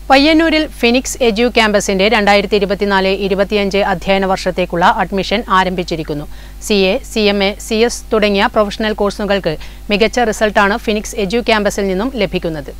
പയ്യന്നൂരിൽ phoenix edu ക്യാമ്പസിന്റെ 2024-25 അധ്യയന വർഷത്തേക്കുള്ള അഡ്മിഷൻ ആരംഭിച്ചിരിക്കുന്നു. CA, CMA, CS തുടങ്ങിയ പ്രൊഫഷണൽ കോഴ്സുകൾക്ക് മികച്ച റിസൾട്ടാണ് ഫിനിക്സ് എഡ്യു ക്യാമ്പസിൽ നിന്നും ലഭിക്കുന്നത്.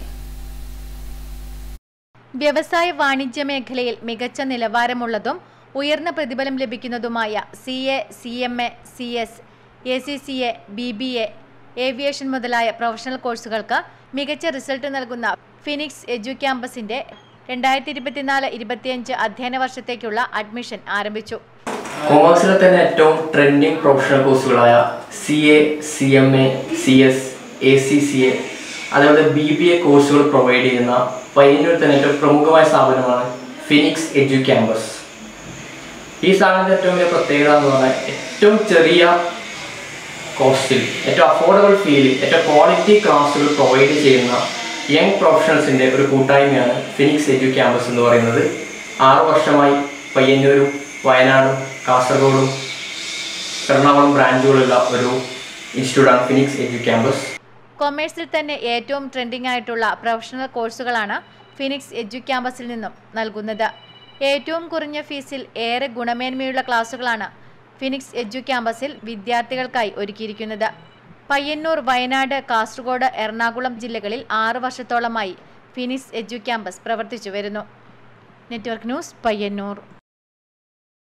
വ്യവസായ വാണിജ്യ മേഖലയിൽ മികച്ച നിലവാരമുള്ളതും ഉയർന്ന പ്രതിഫലം ലഭിക്കുന്നതുമായ CA, CMA, CS, ACCA, BBA, aviation മുതലായ പ്രൊഫഷണൽ കോഴ്സുകൾക്ക് മികച്ച റിസൾട്ട് നൽകുന്ന ഫിനിക്സ് എഡ്യു ക്യാമ്പസിന്റെ 2024-25 അധ്യയന വർഷത്തേക്കുള്ള അഡ്മിഷൻ ആരംഭിച്ചു. കൊമേഴ്സിലെ തന്നെ ഏറ്റവും ട്രെൻഡിംഗ് പ്രൊഫഷണൽ കോഴ്സുകളായ CA, CMA, CS, ACCA അതുപോലെ BBA കോഴ്സുകൾ പ്രൊവൈഡ് ചെയ്യുന്ന പയ്യന്നൂർ തന്നെ ഏറ്റവും പ്രമുഖമായ സ്ഥാപനമാണ് ഫിനിക്സ് എഡ്യു ക്യാമ്പസ്. ഈ സ്ഥാപനത്തിന്റെ ഏറ്റവും വലിയ പ്രത്യേകത എന്ന് പറഞ്ഞാൽ ഏറ്റവും ചെറിയ കോസ്റ്റിൽ ഏറ്റവും അഫോർഡബിൾ ഫീലിൽ ഏറ്റവും ക്വാളിറ്റി ക്ലാസ്സുകൾ പ്രൊവൈഡ് ചെയ്യുന്ന യങ് പ്രൊഫഷണൽസിൻ്റെ ഒരു കൂട്ടായ്മയാണ് ഫിനിക്സ് എഡ്യു ക്യാമ്പസ് എന്ന് പറയുന്നത്. 6 വർഷമായി പയ്യന്നൂരും വയനാടും കാസർഗോഡും എറണാകുളം ബ്രാഞ്ചുകളുള്ള ഒരു ഇൻസ്റ്റിറ്റ്യൂട്ടാണ് ഫിനിക്സ് എഡ്യു ക്യാമ്പസ്. കൊമേഴ്സിൽ തന്നെ ഏറ്റവും ട്രെൻഡിംഗ് ആയിട്ടുള്ള പ്രൊഫഷണൽ കോഴ്സുകളാണ് ഫിനിക്സ് എഡ്യു ക്യാമ്പസിൽ നിന്നും നൽകുന്നത്. ഏറ്റവും കുറഞ്ഞ ഫീസിൽ ഏറെ ഗുണമേന്മയുള്ള ക്ലാസുകളാണ് ഫിനിക്സ് എഡ്യു ക്യാമ്പസിൽ വിദ്യാർത്ഥികൾക്കായി ഒരുക്കിയിരിക്കുന്നത്. പയ്യന്നൂർ, വയനാട്, കാസർഗോഡ്, എറണാകുളം ജില്ലകളിൽ 6 വർഷത്തോളമായി ഫിനിക്സ് എഡ്യു ക്യാമ്പസ് പ്രവർത്തിച്ചു വരുന്നു. Network news, Payyanur.